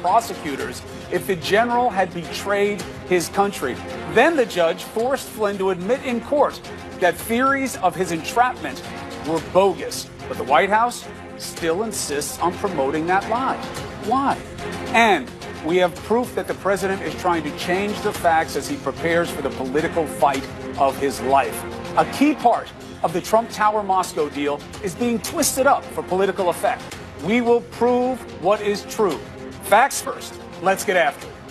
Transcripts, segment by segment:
prosecutors if the general had betrayed his country. Then the judge forced Flynn to admit in court that theories of his entrapment were bogus. But the White House still insists on promoting that lie. Why? And we have proof that the president is trying to change the facts as he prepares for the political fight of his life. A key part of the Trump Tower Moscow deal is being twisted up for political effect. We will prove what is true. Facts first. Let's get after it.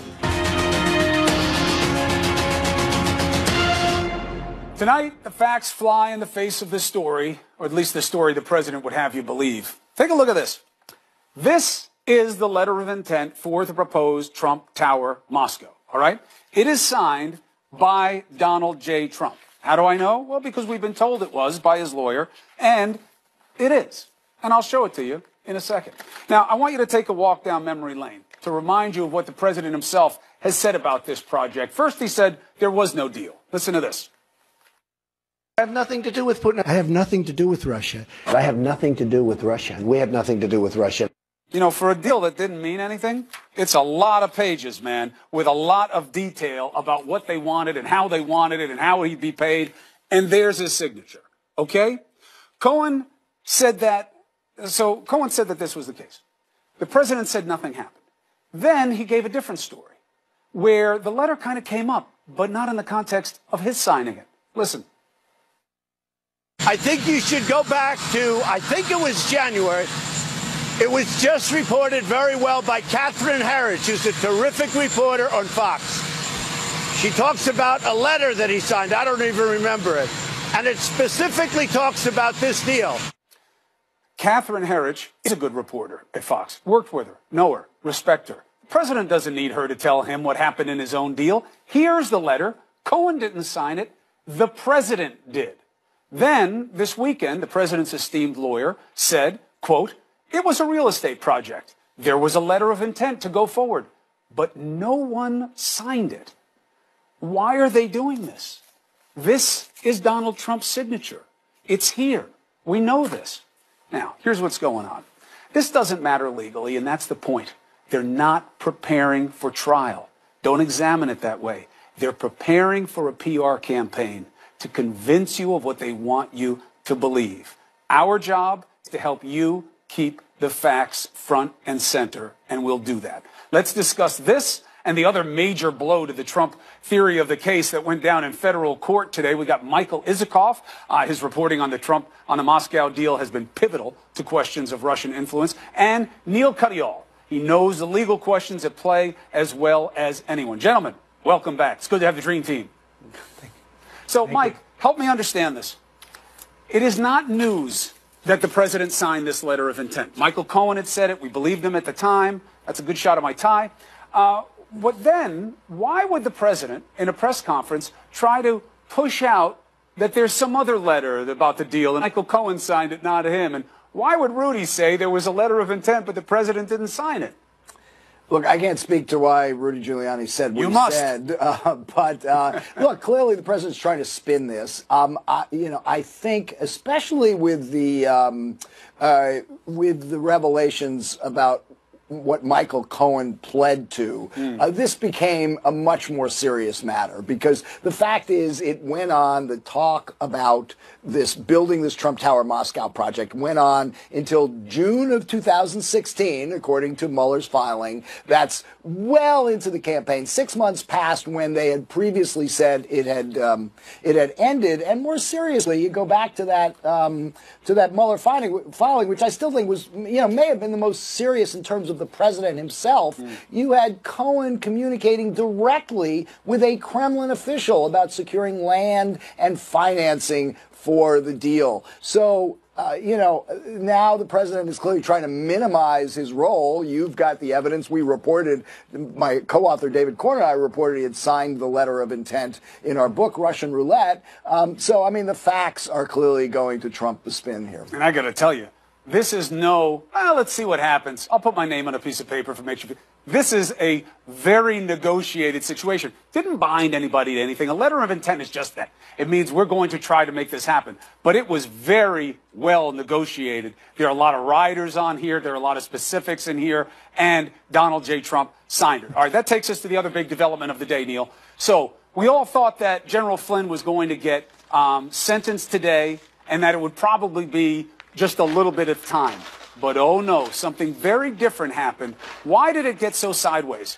Tonight, the facts fly in the face of this story, or at least the story the president would have you believe. Take a look at this. This is the letter of intent for the proposed Trump Tower Moscow, all right? It is signed by Donald J. Trump. How do I know? Well, because we've been told it was by his lawyer, and it is. And I'll show it to you in a second. Now, I want you to take a walk down memory lane to remind you of what the president himself has said about this project. First, he said there was no deal. Listen to this. I have nothing to do with Putin. I have nothing to do with Russia. I have nothing to do with Russia. We have nothing to do with Russia. You know, for a deal that didn't mean anything, it's a lot of pages, man, with a lot of detail about what they wanted and how they wanted it and how he'd be paid. And there's his signature. Okay? Cohen said that. So Cohen said that this was the case. The president said nothing happened. Then he gave a different story where the letter kind of came up, but not in the context of his signing it. Listen. I think you should go back to, I think it was January. It was just reported very well by Catherine Herridge, who's a terrific reporter on Fox. She talks about a letter that he signed. I don't even remember it. And it specifically talks about this deal. Catherine Herridge is a good reporter at Fox. Worked with her, know her, respect her. The president doesn't need her to tell him what happened in his own deal. Here's the letter. Cohen didn't sign it. The president did. Then, this weekend, the president's esteemed lawyer said, quote, "It was a real estate project. There was a letter of intent to go forward, but no one signed it." Why are they doing this? This is Donald Trump's signature. It's here. We know this. Now, here's what's going on. This doesn't matter legally, and that's the point. They're not preparing for trial. Don't examine it that way. They're preparing for a PR campaign to convince you of what they want you to believe. Our job is to help you keep the facts front and center, and we'll do that. Let's discuss this and the other major blow to the Trump theory of the case that went down in federal court today. We got Michael Isikoff. His reporting on the Moscow deal has been pivotal to questions of Russian influence. And Neil Cuddyall. He knows the legal questions at play as well as anyone. Gentlemen, welcome back. It's good to have the dream team. So, Mike, help me understand this. It is not news that the president signed this letter of intent. Michael Cohen had said it. We believed him at the time. That's a good shot of my tie. But then, why would the president, in a press conference, try to push out that there's some other letter about the deal, and Michael Cohen signed it, not him? And why would Rudy say there was a letter of intent, but the president didn't sign it? Look, I can't speak to why Rudy Giuliani said what he said, but look, clearly the president's trying to spin this. I think, especially with the revelations about what Michael Cohen pled to, this became a much more serious matter, because the fact is it went on, the talk about this building this Trump Tower Moscow project went on until June of 2016, according to Mueller's filing. That's well into the campaign, 6 months past when they had previously said it had ended. And more seriously, you go back to that Mueller filing, which I still think was, may have been the most serious in terms of the president himself. You had Cohen communicating directly with a Kremlin official about securing land and financing for the deal. So, now the president is clearly trying to minimize his role. You've got the evidence. We reported, my co-author David Corn and I reported he had signed the letter of intent in our book, Russian Roulette. So, the facts are clearly going to trump the spin here. And I got to tell you, This is no, well, let's see what happens. I'll put my name on a piece of paper for make sure. This is a very negotiated situation. Didn't bind anybody to anything. A letter of intent is just that. It means we're going to try to make this happen. But it was very well negotiated. There are a lot of riders on here. There are a lot of specifics in here. And Donald J. Trump signed it. All right, that takes us to the other big development of the day, Neil. So we all thought that General Flynn was going to get sentenced today and that it would probably be just a little bit of time. But oh no, something very different happened. Why did it get so sideways?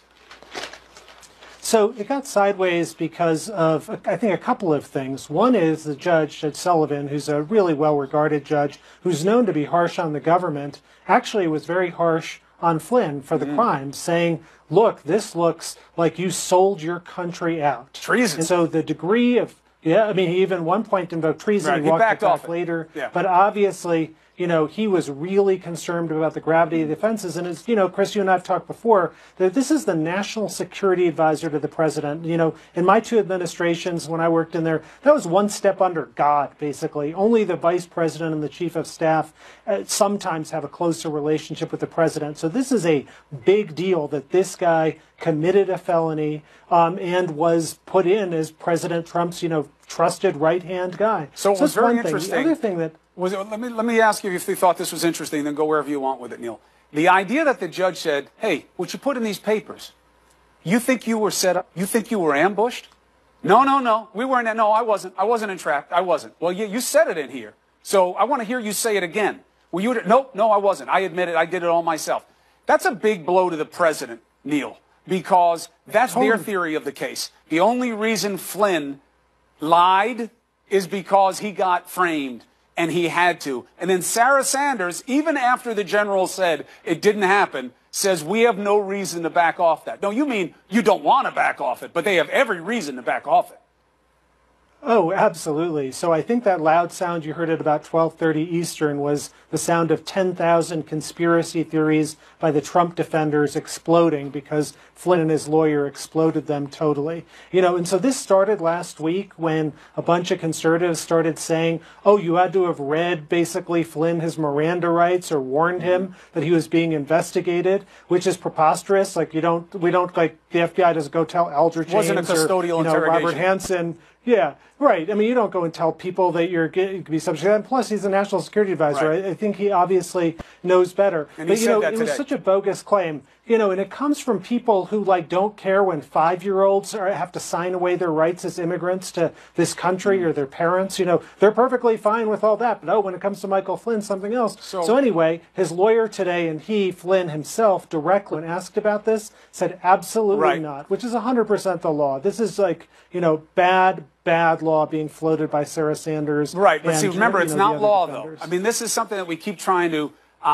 So it got sideways because of, I think, a couple of things. One is the judge, Judge Sullivan, who's a really well-regarded judge, who's known to be harsh on the government, actually was very harsh on Flynn for the crime, saying, look, this looks like you sold your country out. Treason. And so the degree of, yeah, I mean, he even at one point invoked treason. Right, he walked backed it back off later. Yeah. But obviously, you know, he was really concerned about the gravity of the offenses. And as, you know, Chris, you and I have talked before, that this is the national security advisor to the president. You know, in my two administrations, when I worked in there, that was one step under God, basically. Only the vice president and the chief of staff sometimes have a closer relationship with the president. So this is a big deal that this guy committed a felony and was put in as President Trump's, you know, trusted right-hand guy. So it was very thing. interesting. The other thing that let me ask you if you thought this was interesting, then go wherever you want with it, Neil. The idea that the judge said, hey, what you put in these papers, you think you were set up? You think you were ambushed? No. We weren't. No, I wasn't. I wasn't entrapped. I wasn't. Well, you said it in here. So I want to hear you say it again. Were you? No, I wasn't. I admit it. I did it all myself. That's a big blow to the president, Neil, because that's their theory of the case. The only reason Flynn lied is because he got framed. And he had to. And then Sarah Sanders, even after the general said it didn't happen, says we have no reason to back off that. No, you mean you don't want to back off it, but they have every reason to back off it. Oh, absolutely. So I think that loud sound you heard at about 12:30 Eastern was the sound of 10,000 conspiracy theories by the Trump defenders exploding because Flynn and his lawyer exploded them totally. You know, and so this started last week when a bunch of conservatives started saying, oh, you had to have read basically Flynn his Miranda rights or warned him that he was being investigated, which is preposterous. Like we don't like the FBI doesn't go tell Alger James Wasn't a custodial or, you know, interrogation. Robert Hansen. Yeah, right. I mean, you don't go and tell people that you're going to be subject to that. And plus, he's a national security advisor. Right. I think he obviously knows better. And but, he you know, said that it today. was such a bogus claim. You know, and it comes from people who, like, don't care when 5-year-olds have to sign away their rights as immigrants to this country or their parents. You know, they're perfectly fine with all that. But, oh, when it comes to Michael Flynn, something else. So anyway, his lawyer today and he, Flynn himself, directly, when asked about this, said absolutely not, which is 100% the law. This is like, you know, bad law being floated by Sarah Sanders. Right, but and, see, remember, it's not law, defenders. though. I mean, this is something that we keep trying to,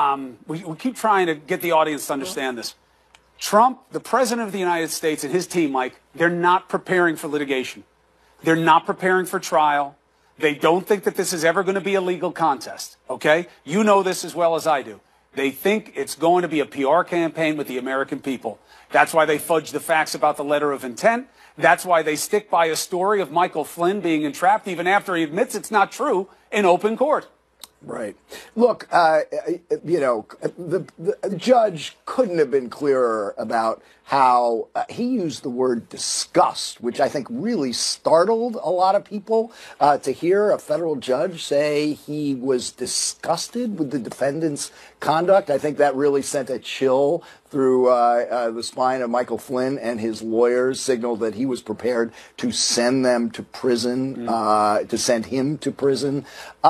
we keep trying to get the audience to understand this. Trump, the president of the United States, and his team, Mike, they're not preparing for litigation. They're not preparing for trial. They don't think that this is ever going to be a legal contest, okay? You know this as well as I do. They think it's going to be a PR campaign with the American people. That's why they fudge the facts about the letter of intent. That's why they stick by a story of Michael Flynn being entrapped even after he admits it's not true in open court. Right. Look, you know, the judge couldn't have been clearer about how he used the word disgust, which I think really startled a lot of people to hear a federal judge say he was disgusted with the defendant's conduct. I think that really sent a chill through the spine of Michael Flynn, and his lawyers signaled that he was prepared to send them to prison, to send him to prison.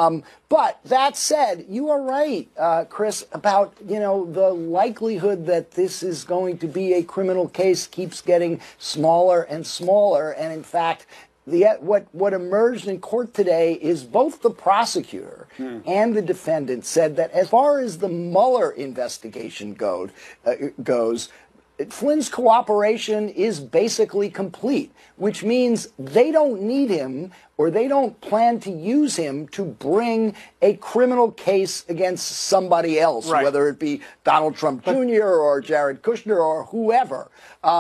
But that said, you are right, Chris, about, you know, the likelihood that this is going to be a criminal case keeps getting smaller and smaller. And in fact, what emerged in court today is both the prosecutor and the defendant said that as far as the Mueller investigation goes, Flynn's cooperation is basically complete, which means they don't need him or they don't plan to use him to bring a criminal case against somebody else, right, whether it be Donald Trump Jr. or Jared Kushner or whoever.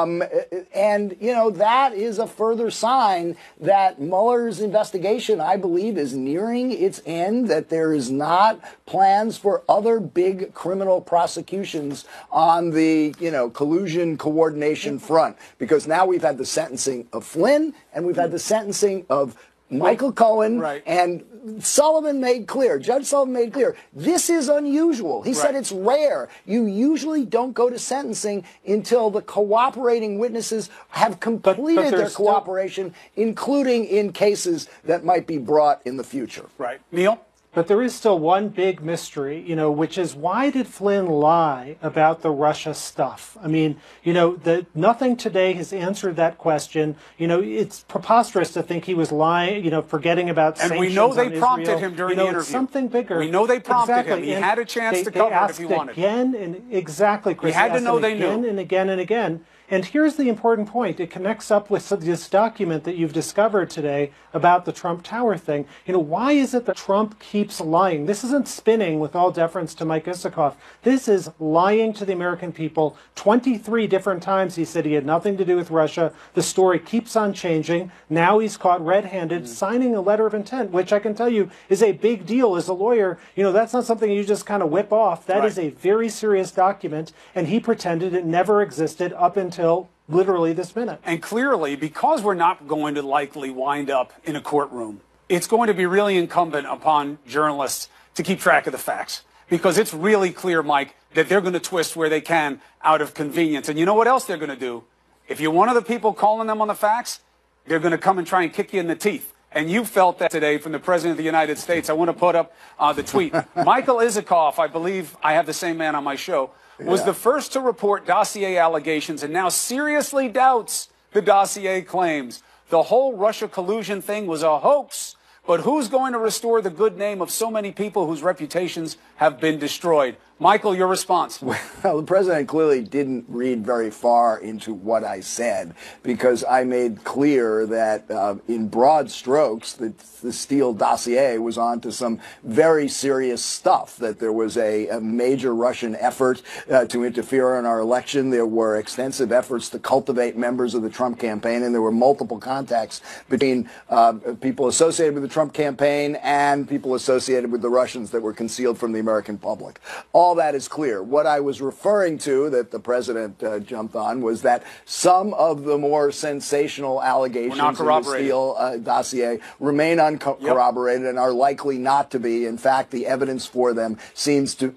And, you know, that is a further sign that Mueller's investigation, I believe, is nearing its end, that there is not plans for other big criminal prosecutions on the, you know, collusion coordination front. Because now we've had the sentencing of Flynn and we've had the sentencing of Michael Cohen, right, and Sullivan made clear, Judge Sullivan made clear, this is unusual. He said it's rare. You usually don't go to sentencing until the cooperating witnesses have completed their cooperation, including in cases that might be brought in the future. Right. Neil? But there is still one big mystery, you know, which is why did Flynn lie about the Russia stuff? I mean, you know, nothing today has answered that question. You know, it's preposterous to think he was lying, you know, forgetting about sanctions on Israel. And we know they prompted him during the interview. It's something bigger. We know they prompted him. He And had a chance to cover it if he wanted. Again and exactly, Chris. He had to know they knew. Again and again and again. And here's the important point. It connects up with this document that you've discovered today about the Trump Tower thing. You know, why is it that Trump keeps lying? This isn't spinning with all deference to Mike Isikoff. This is lying to the American people. 23 different times he said he had nothing to do with Russia. The story keeps on changing. Now he's caught red-handed signing a letter of intent, which I can tell you is a big deal as a lawyer. You know, that's not something you just kind of whip off. That is a very serious document, and he pretended it never existed up until literally this minute. And clearly, because we're not going to likely wind up in a courtroom, it's going to be really incumbent upon journalists to keep track of the facts. Because it's really clear, Mike, that they're going to twist where they can out of convenience. And you know what else they're going to do? If you're one of the people calling them on the facts, they're going to come and try and kick you in the teeth. And you felt that today from the President of the United States. I want to put up the tweet. Michael Isikoff, I believe I have the same man on my show, was the first to report dossier allegations and now seriously doubts the dossier claims. The whole Russia collusion thing was a hoax. But who's going to restore the good name of so many people whose reputations have been destroyed? Michael, your response. Well, the president clearly didn't read very far into what I said, because I made clear that in broad strokes that the Steele dossier was on to some very serious stuff, that there was a major Russian effort to interfere in our election. There were extensive efforts to cultivate members of the Trump campaign, and there were multiple contacts between people associated with the Trump campaign and people associated with the Russians that were concealed from the American public. All that is clear. What I was referring to, that the president jumped on, was that some of the more sensational allegations in the Steele dossier remain uncorroborated and are likely not to be. In fact, the evidence for them seems to,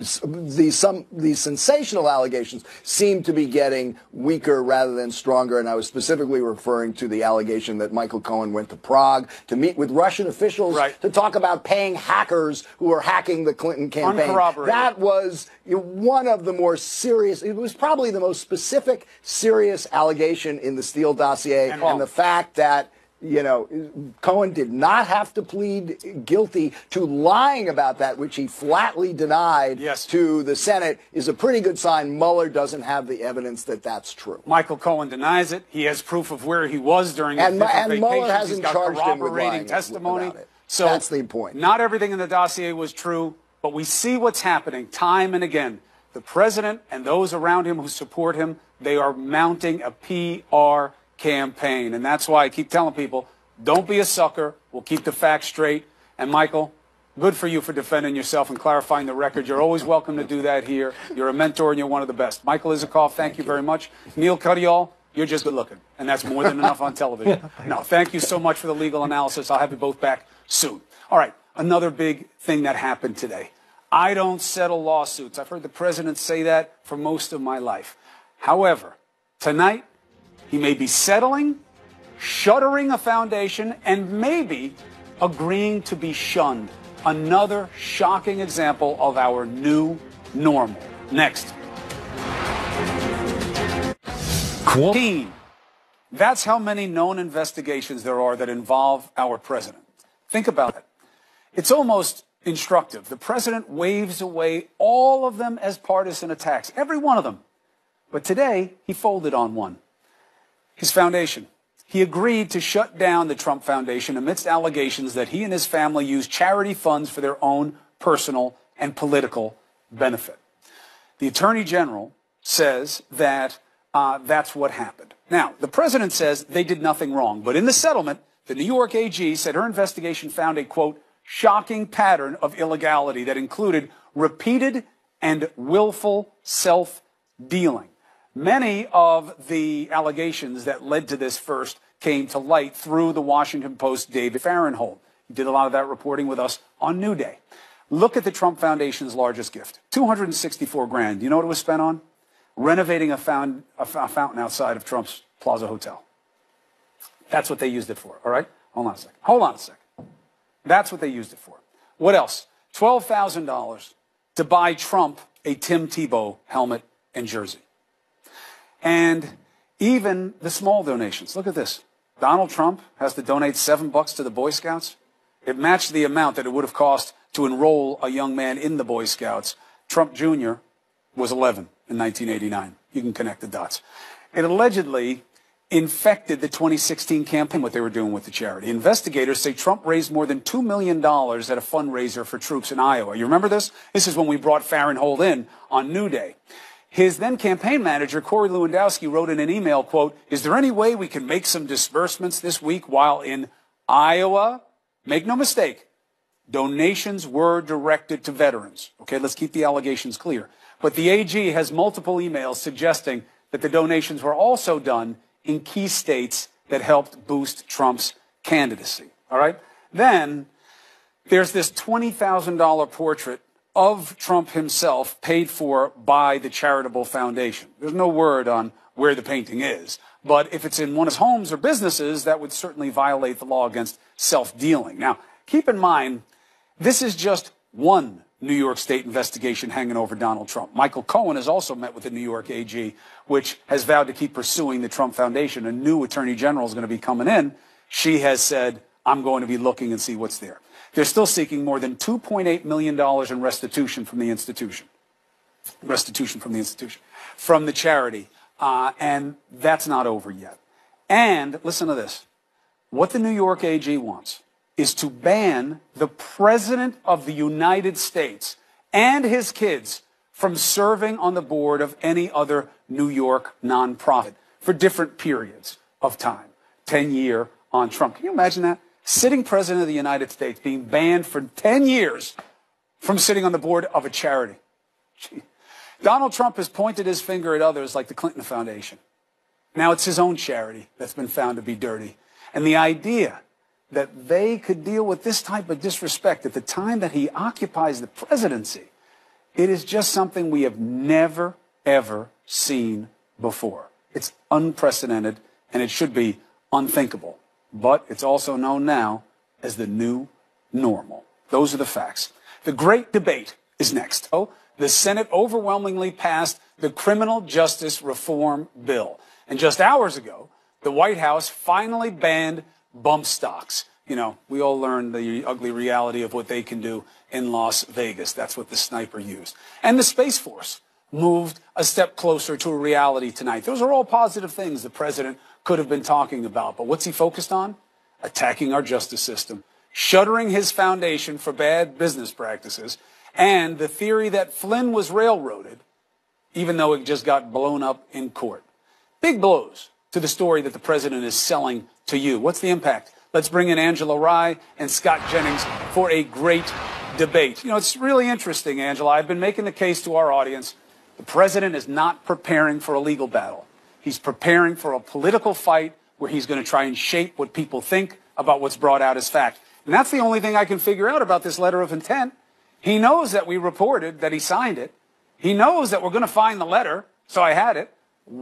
these sensational allegations seem to be getting weaker rather than stronger. And I was specifically referring to the allegation that Michael Cohen went to Prague to meet with Russian officials to talk about paying hackers who are hacking the Clinton campaign. That was one of the more serious, it was probably the most specific, serious allegation in the Steele dossier. And the fact that, you know, Cohen did not have to plead guilty to lying about that, which he flatly denied to the Senate, is a pretty good sign Mueller doesn't have the evidence that that's true. Michael Cohen denies it. He has proof of where he was during his different vacations. Mueller hasn't He's got charged him with corroborating testimony. About it. So that's the point. Not everything in the dossier was true, but we see what's happening time and again. The president and those around him who support him, they are mounting a PR campaign. And that's why I keep telling people, don't be a sucker. We'll keep the facts straight. And Michael, good for you for defending yourself and clarifying the record. You're always welcome to do that here. You're a mentor and you're one of the best. Michael Isikoff, thank you very much. Neil Cuddyall, you're just good looking. And that's more than enough on television. No, thank you so much for the legal analysis. I'll have you both back soon. All right, another big thing that happened today. I don't settle lawsuits. I've heard the president say that for most of my life. However, tonight, he may be settling, shuttering a foundation, and maybe agreeing to be shunned. Another shocking example of our new normal. Next. Cuomo. That's how many known investigations there are that involve our president. Think about it. It's almost instructive. The president waves away all of them as partisan attacks, every one of them. But today, he folded on one. His foundation. He agreed to shut down the Trump Foundation amidst allegations that he and his family used charity funds for their own personal and political benefit. The Attorney General says that that's what happened. Now, the president says they did nothing wrong, but in the settlement, the New York AG said her investigation found a, quote, shocking pattern of illegality that included repeated and willful self-dealing. Many of the allegations that led to this first came to light through the Washington Post's David Fahrenthold. He did a lot of that reporting with us on New Day. Look at the Trump Foundation's largest gift, $264 grand. You know what it was spent on? Renovating a fountain outside of Trump's Plaza Hotel. That's what they used it for, all right? Hold on a second. That's what they used it for. What else? $12,000 to buy Trump a Tim Tebow helmet and jersey. And even the small donations. Look at this. Donald Trump has to donate $7 to the Boy Scouts. It matched the amount that it would have cost to enroll a young man in the Boy Scouts. Trump Jr. was 11 in 1989. You can connect the dots. It allegedly infected the 2016 campaign, what they were doing with the charity. Investigators say Trump raised more than $2 million at a fundraiser for troops in Iowa. You remember this? This is when we brought Fahrenthold in on New Day. His then campaign manager, Corey Lewandowski, wrote in an email, quote, is there any way we can make some disbursements this week while in Iowa? Make no mistake, donations were directed to veterans. Okay, let's keep the allegations clear. But the AG has multiple emails suggesting that the donations were also done in key states that helped boost Trump's candidacy. All right? Then there's this $20,000 portrait of Trump himself paid for by the charitable foundation. There's no word on where the painting is. But if it's in one of his homes or businesses, that would certainly violate the law against self-dealing. Now, keep in mind, this is just one New York State investigation hanging over Donald Trump. Michael Cohen has also met with the New York AG, which has vowed to keep pursuing the Trump Foundation. A new attorney general is going to be coming in. She has said, I'm going to be looking and see what's there. They're still seeking more than $2.8 million in restitution from the institution. From the charity. And that's not over yet. And listen to this. What the New York AG wants is to ban the President of the United States and his kids from serving on the board of any other New York nonprofit for different periods of time. 10-year on Trump. Can you imagine that? Sitting President of the United States being banned for 10 years from sitting on the board of a charity. Gee. Donald Trump has pointed his finger at others like the Clinton Foundation. Now it's his own charity that's been found to be dirty. And the idea that they could deal with this type of disrespect at the time that he occupies the presidency, it is just something we have never, ever seen before. It's unprecedented, and it should be unthinkable. But it's also known now as the new normal. Those are the facts. The great debate is next. Oh, the Senate overwhelmingly passed the Criminal Justice Reform Bill. And just hours ago, the White House finally banned bump stocks. You know, we all learned the ugly reality of what they can do in Las Vegas. That's what the sniper used. And the Space Force moved a step closer to a reality tonight. Those are all positive things the president could have been talking about. But what's he focused on? Attacking our justice system, shuttering his foundation for bad business practices, and the theory that FLynn was railroaded, even though it just got blown up in court. Big blows to the story that the president is selling to you. What's the impact? Let's bring in Angela Rye and Scott Jennings for a great debate. You know, it's really interesting, Angela. I've been making the case to our audience. The president is not preparing for a legal battle. He's preparing for a political fight where he's going to try and shape what people think about what's brought out as fact. And that's the only thing I can figure out about this letter of intent. He knows that we reported that he signed it. He knows that we're going to find the letter, so I had it.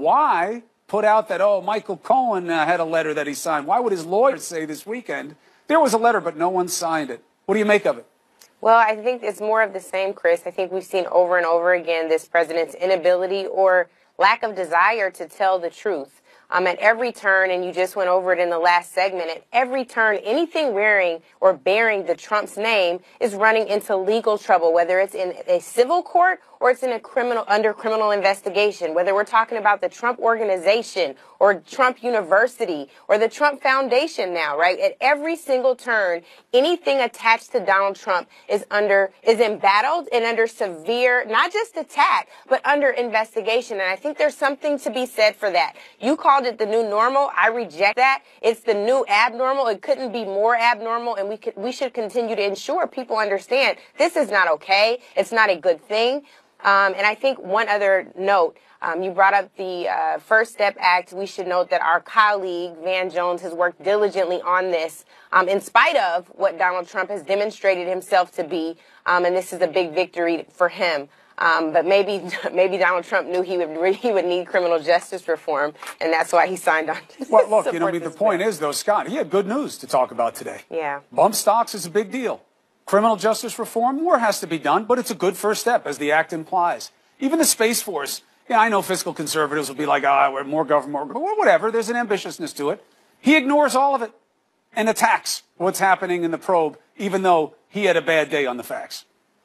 Why put out that, oh, Michael Cohen had a letter that he signed? Why would his lawyers say this weekend there was a letter, but no one signed it? What do you make of it? Well, I think it's more of the same, Chris. I think we've seen over and over again this president's inability or lack of desire to tell the truth. at every turn, and you just went over it in the last segment, at every turn, anything wearing or bearing the Trump's name is running into legal trouble, whether it's in a civil court or it's in a under criminal investigation, whether we're talking about the Trump Organization or Trump University or the Trump Foundation now, right? At every single turn, anything attached to Donald Trump is embattled and under severe, not just attack, but under investigation. And I think there's something to be said for that. You called it the new normal. I reject that. It's the new abnormal. It couldn't be more abnormal. And we should continue to ensure people understand this is not okay. It's not a good thing. And I think one other note, you brought up the First Step Act. We should note that our colleague, Van Jones, has worked diligently on this in spite of what Donald Trump has demonstrated himself to be. And this is a big victory for him. But maybe Donald Trump knew he would need criminal justice reform, and that's why he signed on to Well, look, the point is, though, Scott, he had good news to talk about today. Yeah. Bump stocks is a big deal. Criminal justice reform, more has to be done, but it's a good first step, as the act implies. Even the Space Force, I know fiscal conservatives will be like, we're more government, or whatever. There's an ambitiousness to it. He ignores all of it and attacks what's happening in the probe, even though he had a bad day on the facts.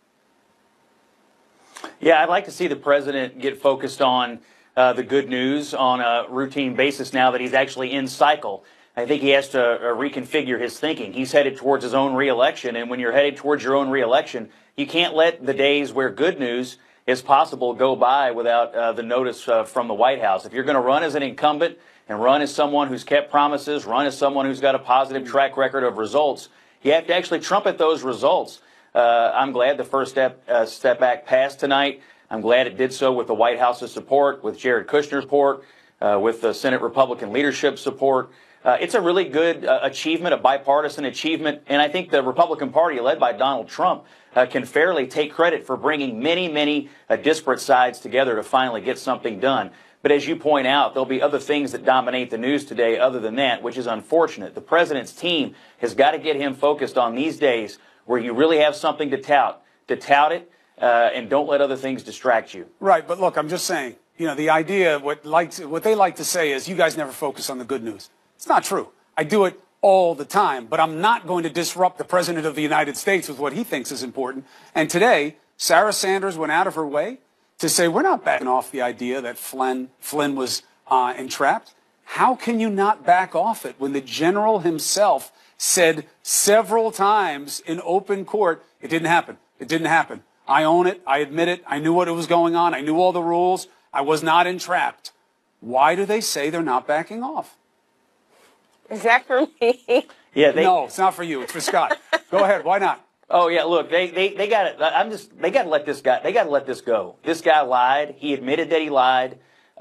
Yeah, I'd like to see the president get focused on the good news on a routine basis now that he's actually in cycle. I think he has to reconfigure his thinking. He's headed towards his own reelection, and when you're headed towards your own reelection, you can't let the days where good news is possible go by without the notice from the White House. If you're going to run as an incumbent and run as someone who's kept promises, run as someone who's got a positive track record of results, you have to actually trumpet those results. I'm glad the First Step Act passed tonight. I'm glad it did so with the White House's support, with Jared Kushner's support, with the Senate Republican leadership support. It's a really good achievement, a bipartisan achievement, and I think the Republican Party, led by Donald Trump, can fairly take credit for bringing many disparate sides together to finally get something done. But as you point out, there'll be other things that dominate the news today other than that, which is unfortunate. The president's team has got to get him focused on these days where you really have something to tout it, and don't let other things distract you. Right, but look, I'm just saying, the idea, what they like to say is you guys never focus on the good news. It's not true. I do it all the time, but I'm not going to disrupt the President of the United States with what he thinks is important. And today, Sarah Sanders went out of her way to say we're not backing off the idea that Flynn was entrapped. How can you not back off it when the general himself said several times in open court, it didn't happen. It didn't happen. I own it. I admit it. I knew what was going on. I knew all the rules. I was not entrapped. Why do they say they're not backing off? Is that for me? Yeah, no, it's not for you. It's for Scott. Go ahead. Why not? Oh yeah, look, they got it. They got to let this guy. They got to let this go. This guy lied. He admitted that he lied.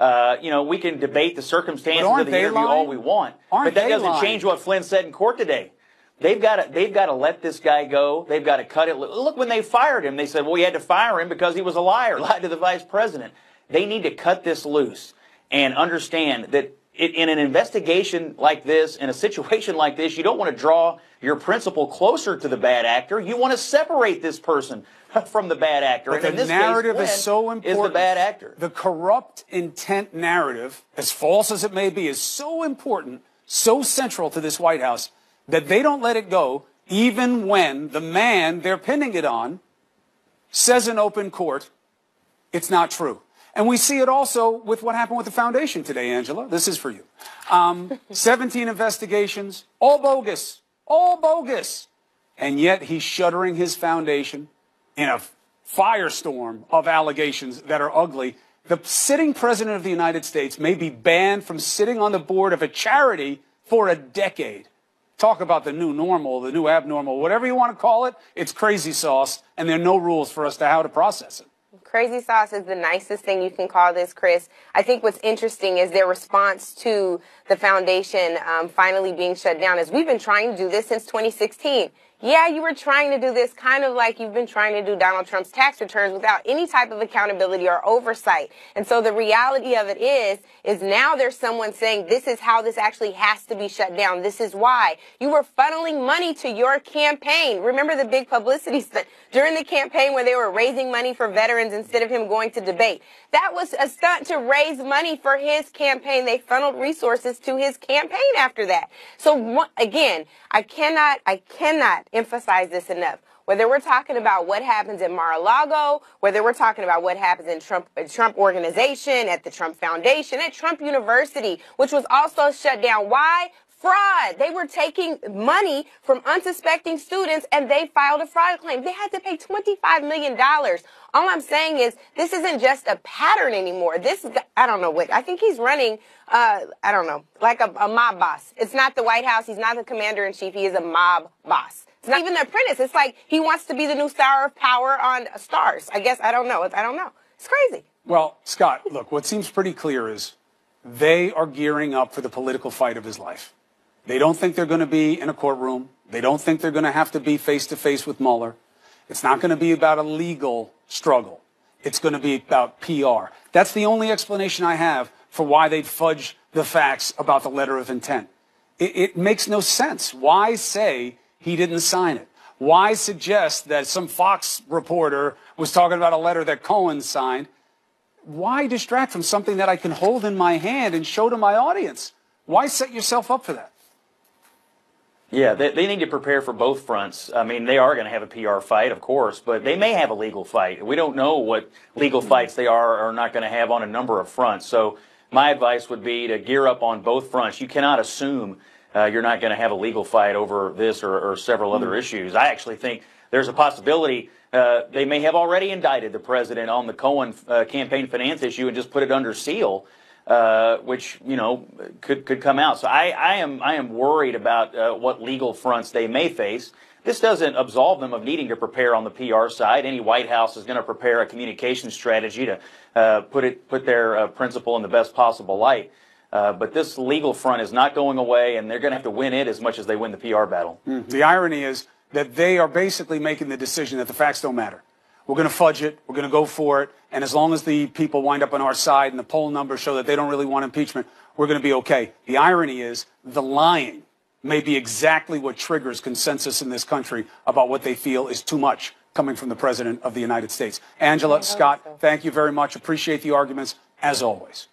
We can debate the circumstances of the interview all we want, but that doesn't change what Flynn said in court today. They've got to let this guy go. They've got to cut it. Look, when they fired him, they said, well, we had to fire him because he was a liar, lied to the vice president. They need to cut this loose and understand that in an investigation like this, in a situation like this, you don't want to draw your principal closer to the bad actor. You want to separate this person from the bad actor. But and in the this narrative case, is so important. Is the bad actor. The corrupt intent narrative, as false as it may be, is so important, so central to this White House, that they don't let it go, even when the man they're pinning it on says in open court, it's not true. And we see it also with what happened with the foundation today, Angela. This is for you. 17 investigations, all bogus, all bogus. And yet he's shuttering his foundation in a firestorm of allegations that are ugly. The sitting president of the United States may be banned from sitting on the board of a charity for a decade. Talk about the new normal, the new abnormal, whatever you want to call it. It's crazy sauce, and there are no rules for us to how to process it. Crazy sauce is the nicest thing you can call this, Chris. I think what's interesting is their response to the foundation finally being shut down. As we've been trying to do this since 2016. yeah, you were trying to do this kind of like you've been trying to do Donald Trump's tax returns without any type of accountability or oversight. And so the reality of it is now there's someone saying this is how this actually has to be shut down. This is why. You were funneling money to your campaign. Remember the big publicity stunt during the campaign where they were raising money for veterans instead of him going to debate. That was a stunt to raise money for his campaign. They funneled resources to his campaign after that. So again, I cannot emphasize this enough. Whether we're talking about what happens in Mar-a-Lago, whether we're talking about what happens in Trump organization, at the Trump Foundation, at Trump University, which was also shut down. Why? Fraud. They were taking money from unsuspecting students and they filed a fraud claim. They had to pay $25 million. All I'm saying is this isn't just a pattern anymore. I don't know what, I think he's running, I don't know, like a mob boss. It's not the White House. He's not the commander-in-chief. He is a mob boss. It's not even the apprentice. It's like he wants to be the new star of power on Stars. I guess, I don't know. It's crazy. Well, Scott, look, what seems pretty clear is they are gearing up for the political fight of his life. They don't think they're going to be in a courtroom. They don't think they're going to have to be face-to-face with Mueller. It's not going to be about a legal struggle. It's going to be about PR. That's the only explanation I have for why they'd fudge the facts about the letter of intent. It makes no sense. Why say he didn't sign it? Why suggest that some Fox reporter was talking about a letter that Cohen signed? Why distract from something that I can hold in my hand and show to my audience? Why set yourself up for that? Yeah, they need to prepare for both fronts. I mean, they are going to have a PR fight, of course, but they may have a legal fight. We don't know what legal fights they are or not going to have on a number of fronts. So my advice would be to gear up on both fronts. You cannot assume you're not going to have a legal fight over this or several other issues. I actually think there's a possibility they may have already indicted the president on the Cohen campaign finance issue and just put it under seal. Which, you know, could come out. So I am worried about what legal fronts they may face. This doesn't absolve them of needing to prepare on the PR side. Any White House is going to prepare a communication strategy to put their principle in the best possible light. But this legal front is not going away, and they're going to have to win it as much as they win the PR battle. The irony is that they are basically making the decision that the facts don't matter. We're going to fudge it. We're going to go for it. And as long as the people wind up on our side and the poll numbers show that they don't really want impeachment, we're going to be okay. The irony is the lying may be exactly what triggers consensus in this country about what they feel is too much coming from the President of the United States. Angela, Scott, thank you very much. Appreciate the arguments, as always.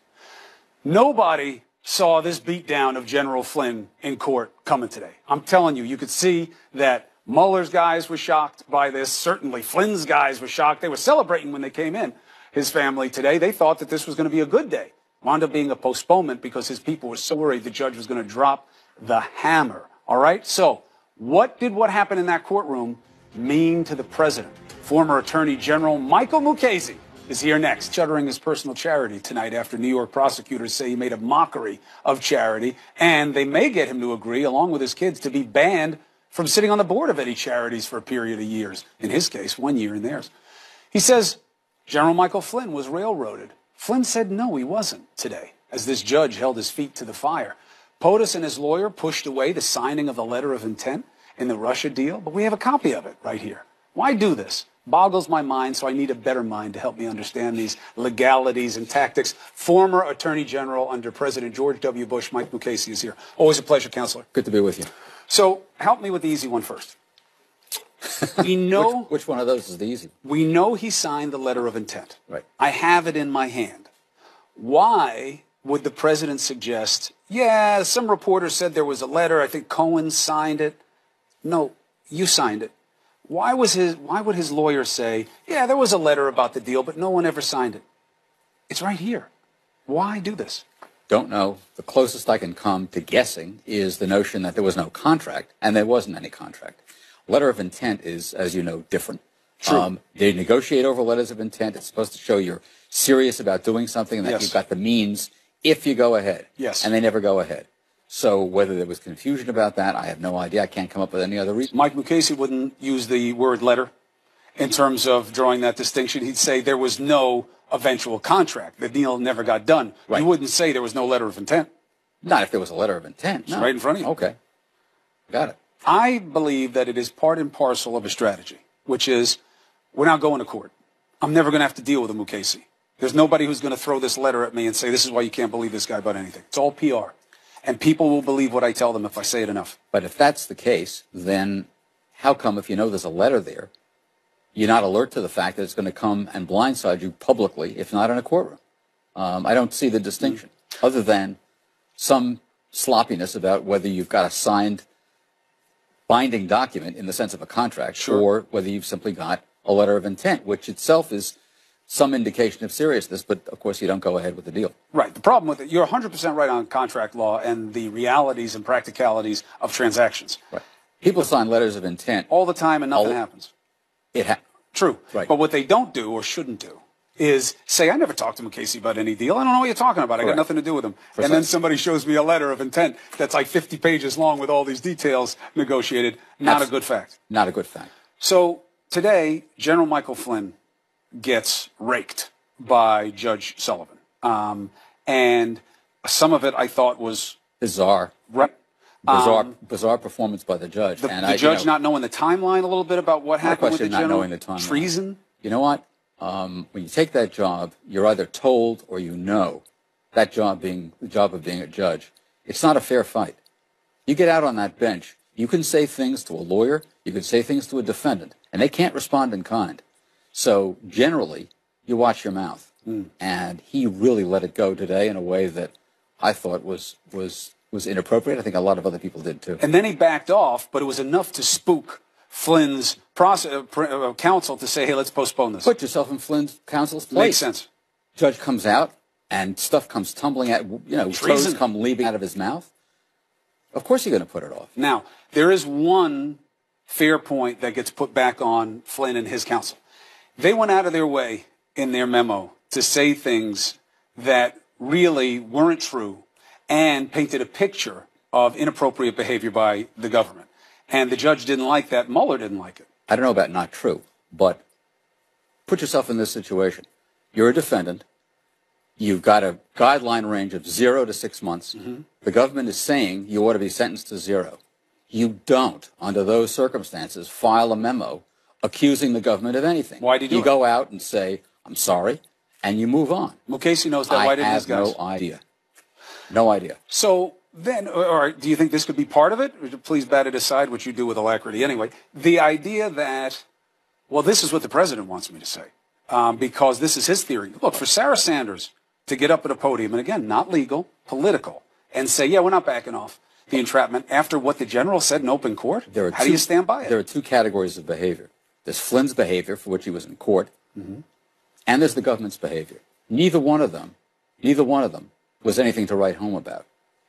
Nobody saw this beatdown of General Flynn in court coming today. I'm telling you, you could see that Mueller's guys were shocked by this. Certainly Flynn's guys were shocked. They were celebrating when they came in, his family today. They thought that this was going to be a good day. Wound up being a postponement because his people were so worried the judge was going to drop the hammer. All right? So what happened in that courtroom mean to the president? Former Attorney General Michael Mukasey is here next, shuttering his personal charity tonight after New York prosecutors say he made a mockery of charity, and they may get him to agree, along with his kids, to be banned from sitting on the board of any charities for a period of years. In his case, 1 year in theirs. He says General Michael Flynn was railroaded. Flynn said no, he wasn't today, as this judge held his feet to the fire. POTUS and his lawyer pushed away the signing of the letter of intent in the Russia deal, but we have a copy of it right here. Why do this? Boggles my mind, so I need a better mind to help me understand these legalities and tactics. Former Attorney General under President George W. Bush, Mike Mukasey, is here. Always a pleasure, Counselor. Good to be with you. So help me with the easy one first. We know which one of those is the easy one? We know he signed the letter of intent. Right. I have it in my hand. Why would the president suggest, yeah, some reporter said there was a letter, I think Cohen signed it. No, you signed it. Why would his lawyer say, yeah, there was a letter about the deal, but no one ever signed it? It's right here. Why do this? Don't know. The closest I can come to guessing is the notion that there was no contract, and there wasn't any contract. Letter of intent is, as you know, different. True. They negotiate over letters of intent. It's supposed to show you're serious about doing something and that you've got the means if you go ahead. Yes. And they never go ahead. So whether there was confusion about that, I have no idea. I can't come up with any other reason. Mike Mukasey wouldn't use the word letter in terms of drawing that distinction. He'd say there was no eventual contract. The deal never got done. Right. You wouldn't say there was no letter of intent. Not if there was a letter of intent. It's right in front of you. Okay. Got it. I believe that it is part and parcel of a strategy, which is we're not going to court. I'm never going to have to deal with a Mukasey. There's nobody who's going to throw this letter at me and say, this is why you can't believe this guy about anything. It's all PR. And people will believe what I tell them if I say it enough. But if that's the case, then how come if you know there's a letter there, you're not alert to the fact that it's going to come and blindside you publicly, if not in a courtroom? I don't see the distinction, other than some sloppiness about whether you've got a signed binding document in the sense of a contract, sure, or whether you've simply got a letter of intent, which itself is some indication of seriousness, but of course you don't go ahead with the deal. Right. The problem with it, you're 100% right on contract law and the realities and practicalities of transactions. Right. People sign letters of intent all the time and nothing happens. True. Right. But what they don't do or shouldn't do is say, I never talked to Mukasey about any deal. I don't know what you're talking about. I got nothing to do with him. Precisely. And then somebody shows me a letter of intent that's like 50 pages long with all these details negotiated. Not a good fact. Not a good fact. So today, General Michael Flynn gets raked by Judge Sullivan. And some of it I thought was bizarre. Right. Bizarre performance by the judge. The judge not knowing the timeline a little bit about what happened with the general. Not knowing the timeline. Treason. You know what? When you take that job, you're either told or you know that job being the job of being a judge. It's not a fair fight. You get out on that bench, you can say things to a lawyer, you can say things to a defendant, and they can't respond in kind. So generally, you watch your mouth. And he really let it go today in a way that I thought was inappropriate. I think a lot of other people did too. And then he backed off, but it was enough to spook Flynn's counsel to say, hey, let's postpone this. Put yourself in Flynn's counsel's place. Makes sense. Judge comes out and stuff comes tumbling out, toes come leaving out of his mouth. Of course you're going to put it off. Now, there is one fair point that gets put back on Flynn and his counsel. They went out of their way in their memo to say things that really weren't true and painted a picture of inappropriate behavior by the government. And the judge didn't like that. Mueller didn't like it. I don't know about not true, but put yourself in this situation. You're a defendant. You've got a guideline range of 0 to 6 months. The government is saying you ought to be sentenced to 0. You don't, under those circumstances, file a memo accusing the government of anything. Why do you do it? You go out and say, I'm sorry, and you move on. Mukasey knows that. Why didn't his guys? I have no idea. No idea. So then, or do you think this could be part of it? Please bat it aside, which you do with alacrity anyway. The idea that, well, this is what the president wants me to say, because this is his theory. Look, for Sarah Sanders to get up at a podium, and again, not legal, political, and say, yeah, we're not backing off the entrapment after what the general said in open court, how do you stand by it? There are two categories of behavior. There's Flynn's behavior, for which he was in court, and there's the government's behavior. Neither one of them was anything to write home about.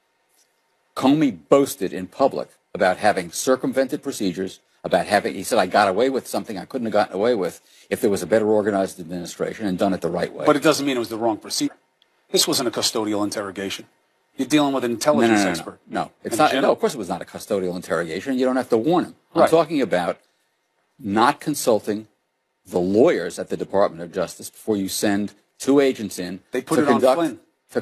Comey boasted in public about having circumvented procedures, he said, I got away with something I couldn't have gotten away with if there was a better organized administration and done it the right way. But it doesn't mean it was the wrong procedure. This wasn't a custodial interrogation. You're dealing with an intelligence expert. No, it's not. No, of course it was not a custodial interrogation. You don't have to warn him. I'm talking about not consulting the lawyers at the Department of Justice before you send two agents in to conduct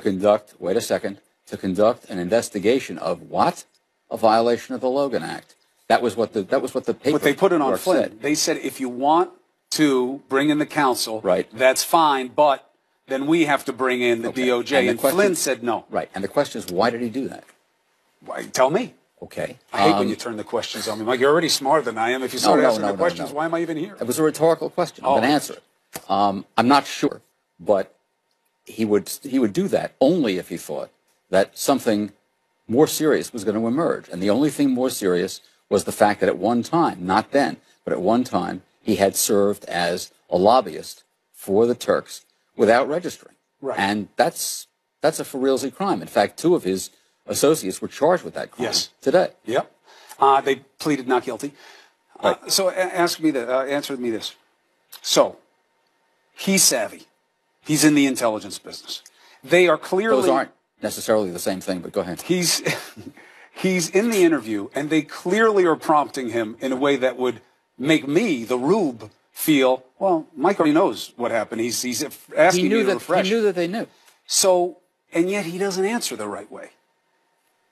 an investigation of what? A violation of the Logan Act. That was what the paper. But they put it on Flynn. Said. They said if you want to bring in the counsel, that's fine, but then we have to bring in the DOJ. And Flynn said no. Right. And the question is, why did he do that? Why, tell me. Okay. I hate when you turn the questions on me. Mike, you're already smarter than I am. If you start asking the questions, why am I even here? It was a rhetorical question. I'm going to answer it. I'm not sure, but he would do that only if he thought that something more serious was going to emerge. And the only thing more serious was the fact that at one time, not then, but at one time, he had served as a lobbyist for the Turks without registering. Right. And that's a for realsy crime. In fact, two of his associates were charged with that crime today. Yep. They pleaded not guilty. So answer me this. So he's savvy. He's in the intelligence business. They are clearly... Those aren't necessarily the same thing, but go ahead. He's in the interview, and they clearly are prompting him in a way that would make me, the rube, feel, well, Mike already knows what happened. He's asking me to refresh. He knew that they knew. So, and yet he doesn't answer the right way.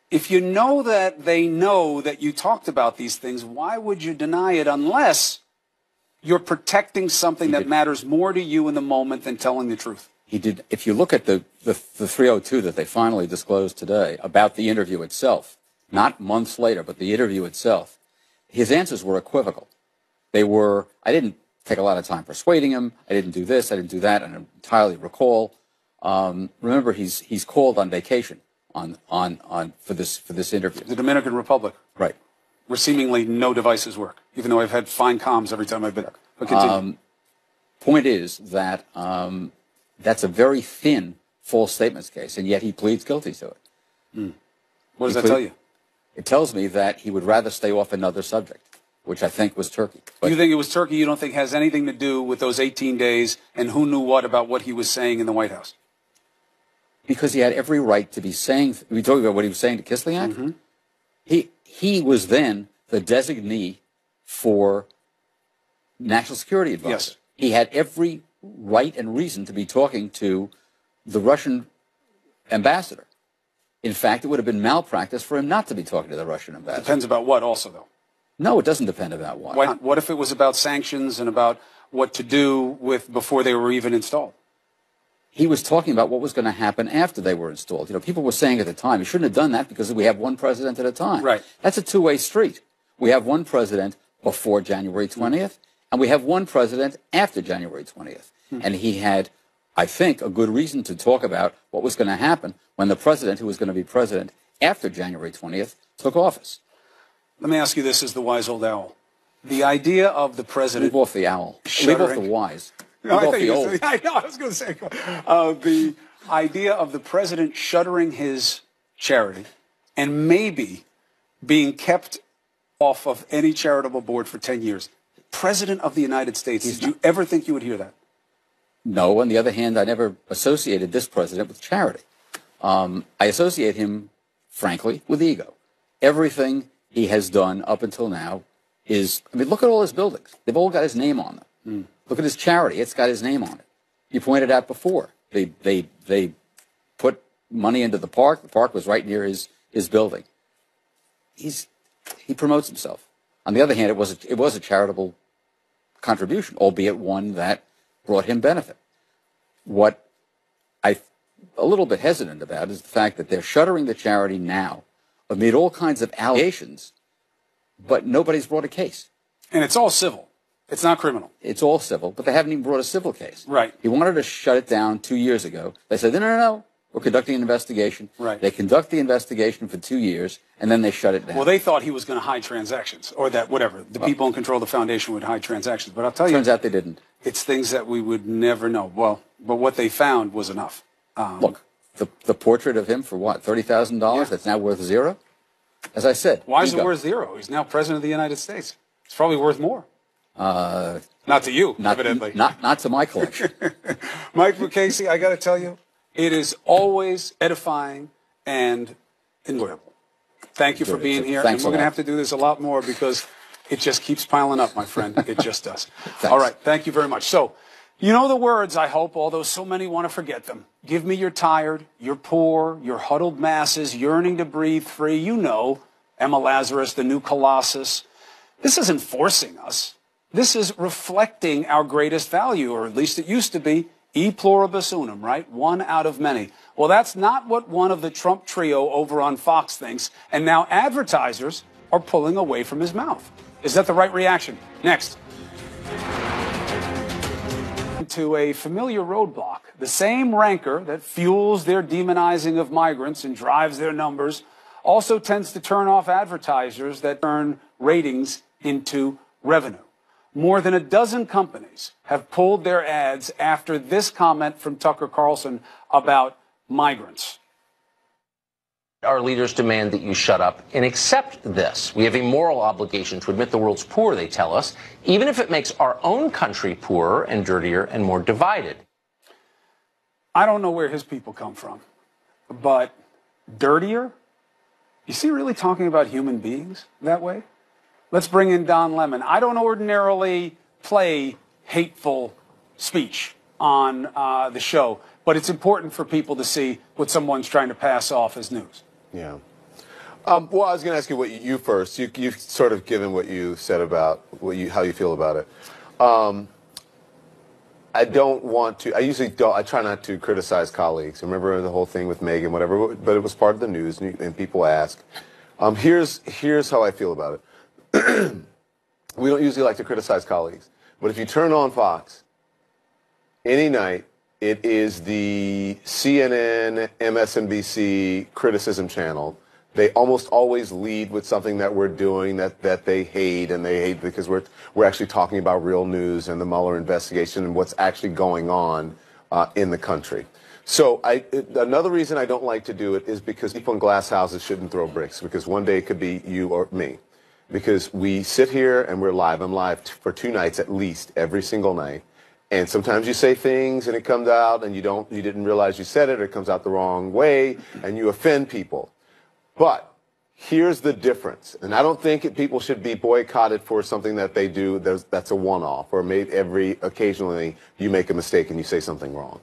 if you know that they know that you talked about these things, why would you deny it unless you're protecting something that matters more to you in the moment than telling the truth? He did. If you look at the 302 that they finally disclosed today about the interview itself, not months later, but the interview itself, his answers were equivocal. They were, I didn't take a lot of time persuading him. I didn't do this. I didn't do that. I don't entirely recall. Remember, he's called on vacation for this interview. The Dominican Republic. Right. Where seemingly no devices work, even though I've had fine comms every time I've been there. But continue. Point is that that's a very thin false statements case, and yet he pleads guilty to it. What does that tell you? It tells me that he would rather stay off another subject, which I think was Turkey. But you think it was Turkey? You don't think has anything to do with those 18 days and who knew what about what he was saying in the White House? Because he had every right to be saying. We talking about what he was saying to Kislyak. He was then the designee for national security advisor. Yes. He had every right and reason to be talking to the Russian ambassador. In fact, it would have been malpractice for him not to be talking to the Russian ambassador. Depends about what also, though. No, it doesn't depend about what. Why not? What if it was about sanctions and about what to do with before they were even installed? He was talking about what was going to happen after they were installed. You know, people were saying at the time, you shouldn't have done that because we have one president at a time. Right. That's a two-way street. We have one president before January 20th, and we have one president after January 20th. And he had, I think, a good reason to talk about what was going to happen when the president who was going to be president after January 20th took office. Let me ask you this as the wise old owl. The idea of the president... Leave off the owl. Leave off the wise. Leave off the old. I know, I was going to say... the idea of the president shuttering his charity and maybe being kept off of any charitable board for 10 years. President of the United States, did you ever think you would hear that? No. On the other hand, I never associated this president with charity. I associate him, frankly, with ego. Everything he has done up until now is, I mean, look at all his buildings. They've all got his name on them. Look at his charity. It's got his name on it. You pointed out before. They put money into the park. The park was right near his building. He promotes himself. On the other hand, it was a charitable contribution, albeit one that brought him benefit. What I'm a little bit hesitant about is the fact that they're shuttering the charity now amid all kinds of allegations, but nobody's brought a case. And it's all civil. It's not criminal. It's all civil, but they haven't even brought a civil case. Right. He wanted to shut it down 2 years ago. They said, no, we're conducting an investigation. Right. They conduct the investigation for 2 years, and then they shut it down. Well, they thought he was going to hide transactions, or that, whatever, the people in control of the foundation would hide transactions. But I'll tell you... Turns out they didn't. It's things that we would never know. Well, but what they found was enough. Look, the portrait of him for what, $30,000? Yeah. That's now worth zero? As I said. Why is it worth zero? He's now president of the United States. It's probably worth more. Not to you, evidently. Not to my collection. Mike Mukasey, I got to tell you, it is always edifying and enjoyable. Thank you for being here. And we're going to have to do this a lot more because it just keeps piling up, my friend. It just does. All right. Thank you very much. So, you know the words, I hope, although so many want to forget them. Give me your tired, your poor, your huddled masses yearning to breathe free. You know, Emma Lazarus, the new Colossus. This isn't forcing us. This is reflecting our greatest value, or at least it used to be, e pluribus unum, right? One out of many. Well, that's not what one of the Trump trio over on Fox thinks, and now advertisers are pulling away from his mouth. Is that the right reaction? Next. To a familiar roadblock, the same rancor that fuels their demonizing of migrants and drives their numbers also tends to turn off advertisers that turn ratings into revenue. More than a dozen companies have pulled their ads after this comment from Tucker Carlson about migrants. Our leaders demand that you shut up and accept this. We have a moral obligation to admit the world's poor, they tell us, even if it makes our own country poorer and dirtier and more divided. I don't know where his people come from, but dirtier? Is he really talking about human beings that way? Let's bring in Don Lemon. I don't ordinarily play hateful speech on the show, but it's important for people to see what someone's trying to pass off as news. Yeah. Well, I was going to ask you what you first. You've sort of given what you said about how you feel about it. I don't want to. I usually don't. I try not to criticize colleagues. Remember the whole thing with Megan, whatever. But it was part of the news, and people ask. Here's how I feel about it. We don't usually like to criticize colleagues, but if you turn on Fox any night, it is the CNN, MSNBC criticism channel. They almost always lead with something that we're doing that they hate, and they hate because we're actually talking about real news and the Mueller investigation and what's actually going on in the country. So another reason I don't like to do it is because people in glass houses shouldn't throw bricks, because one day it could be you or me. Because we sit here and we're live. I'm live for 2 nights at least every single night. And sometimes you say things and it comes out and you didn't realize you said it, or it comes out the wrong way and you offend people. But here's the difference, and I don't think people should be boycotted for something that they do that's a one-off, or maybe occasionally you make a mistake and you say something wrong.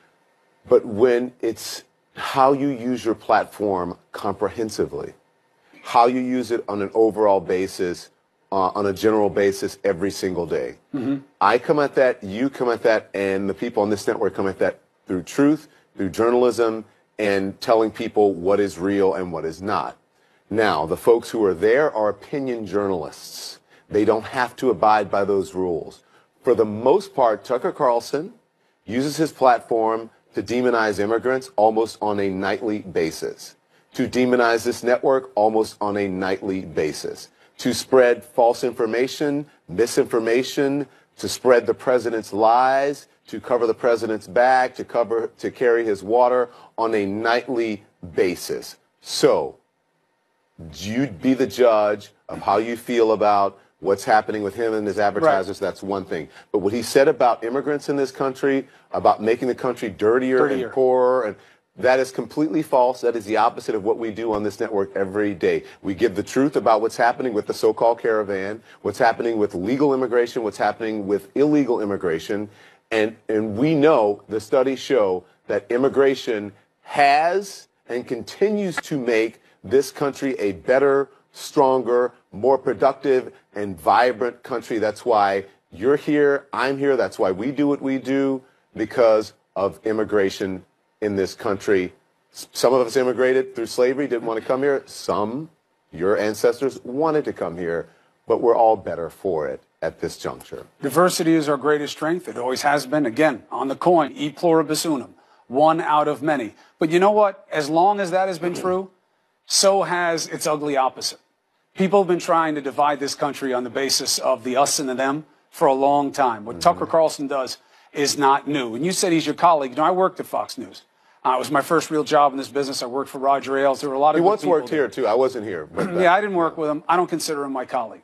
But when it's how you use your platform comprehensively, how you use it on an overall basis, on a general basis every single day. Mm-hmm. I come at that, you come at that, and the people on this network come at that through truth, through journalism, and telling people what is real and what is not. Now, the folks who are there are opinion journalists. They don't have to abide by those rules. For the most part, Tucker Carlson uses his platform to demonize immigrants almost on a nightly basis, to demonize this network almost on a nightly basis, to spread false information, misinformation, to spread the president's lies, to cover the president's back, to carry his water on a nightly basis. So, you'd be the judge of how you feel about what's happening with him and his advertisers. Right. That's one thing. But what he said about immigrants in this country, about making the country dirtier and poorer, and that is completely false. That is the opposite of what we do on this network every day. We give the truth about what's happening with the so-called caravan, what's happening with legal immigration, what's happening with illegal immigration. And we know, the studies show, that immigration has and continues to make this country a better, stronger, more productive, and vibrant country. That's why you're here, I'm here. That's why we do what we do, because of immigration in this country. Some of us immigrated through slavery, didn't want to come here. Some, your ancestors, wanted to come here, but we're all better for it at this juncture. Diversity is our greatest strength. It always has been. Again, on the coin, e pluribus unum, one out of many. But you know what? As long as that has been true, so has its ugly opposite. People have been trying to divide this country on the basis of the us and the them for a long time. What Tucker Carlson does is not new. And you said he's your colleague. You know, I worked at Fox News. It was my first real job in this business. I worked for Roger Ailes. There were a lot of He once worked here, too. I wasn't here. But yeah, I didn't work with him. I don't consider him my colleague.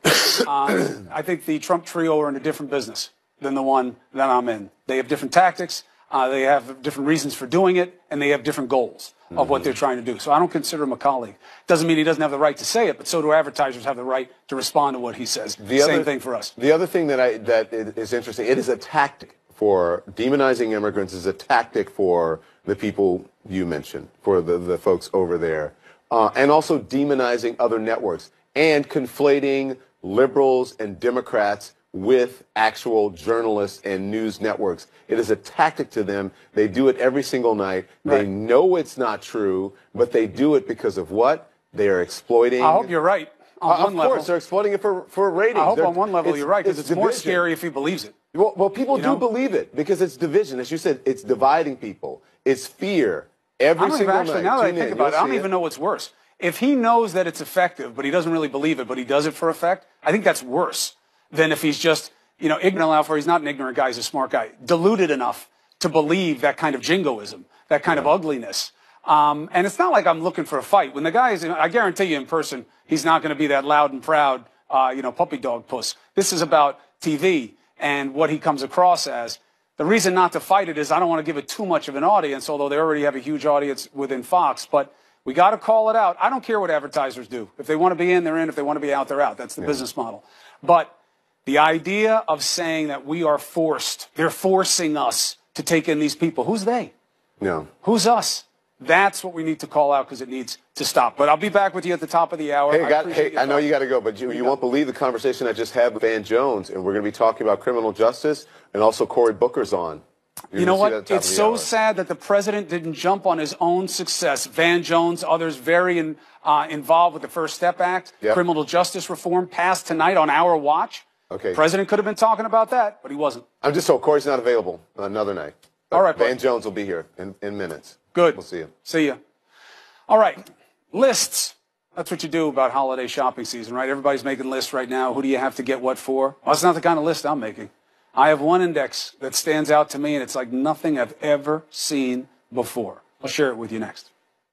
I think the Trump trio are in a different business than the one that I'm in. They have different tactics. They have different reasons for doing it, and they have different goals of what they're trying to do. So I don't consider him a colleague. Doesn't mean he doesn't have the right to say it, but so do advertisers have the right to respond to what he says. Same thing for us. The other thing that is interesting, it is a tactic for demonizing immigrants, is a tactic for the people you mentioned, for the folks over there, and also demonizing other networks and conflating liberals and Democrats with actual journalists and news networks. It is a tactic to them. They do it every single night. Right. They know it's not true, but they do it because of what? They are exploiting. I hope you're right. On one level. Of course, they're exploiting it for ratings. I hope on one level you're right, because it's more scary if he believes it. Well, people do believe it because it's division. As you said, it's dividing people. It's fear. Every single night. Now that I think about it, I don't even know what's worse. If he knows that it's effective, but he doesn't really believe it, but he does it for effect, I think that's worse than if he's just, ignorant enough, or he's not an ignorant guy, he's a smart guy, deluded enough to believe that kind of jingoism, that kind of ugliness. And it's not like I'm looking for a fight. When the guy is, I guarantee you in person, he's not going to be that loud and proud, puppy dog puss. This is about TV and what he comes across as. The reason not to fight it is I don't want to give it too much of an audience, although they already have a huge audience within Fox. But we got to call it out. I don't care what advertisers do. If they want to be in, they're in. If they want to be out, they're out. That's the business model. But the idea of saying that we are forced, they're forcing us to take in these people. Who's they? No. Who's us? That's what we need to call out because it needs to stop. But I'll be back with you at the top of the hour. I know you got to go, but you won't believe the conversation I just had with Van Jones, and we're going to be talking about criminal justice, and also Cory Booker's on. You know what? It's so sad that the president didn't jump on his own success. Van Jones, others very involved with the First Step Act, criminal justice reform passed tonight on our watch. Okay. The president could have been talking about that, but he wasn't. I'm just told Cory's not available another night. All right, Van Jones will be here in minutes. Good. We'll see you. See you. All right. Lists. That's what you do about holiday shopping season, right? Everybody's making lists right now. Who do you have to get what for? Well, that's not the kind of list I'm making. I have one index that stands out to me, and it's like nothing I've ever seen before. I'll share it with you next.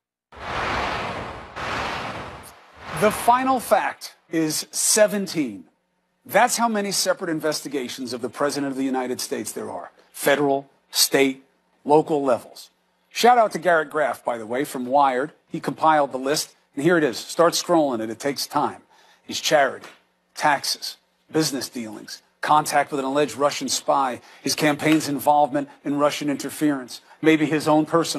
The final fact is 17. That's how many separate investigations of the President of the United States there are. Federal, state, local levels. Shout out to Garrett Graff, by the way, from Wired. He compiled the list, and here it is. Start scrolling it. It takes time. His charity, taxes, business dealings, contact with an alleged Russian spy, his campaign's involvement in Russian interference, maybe his own personal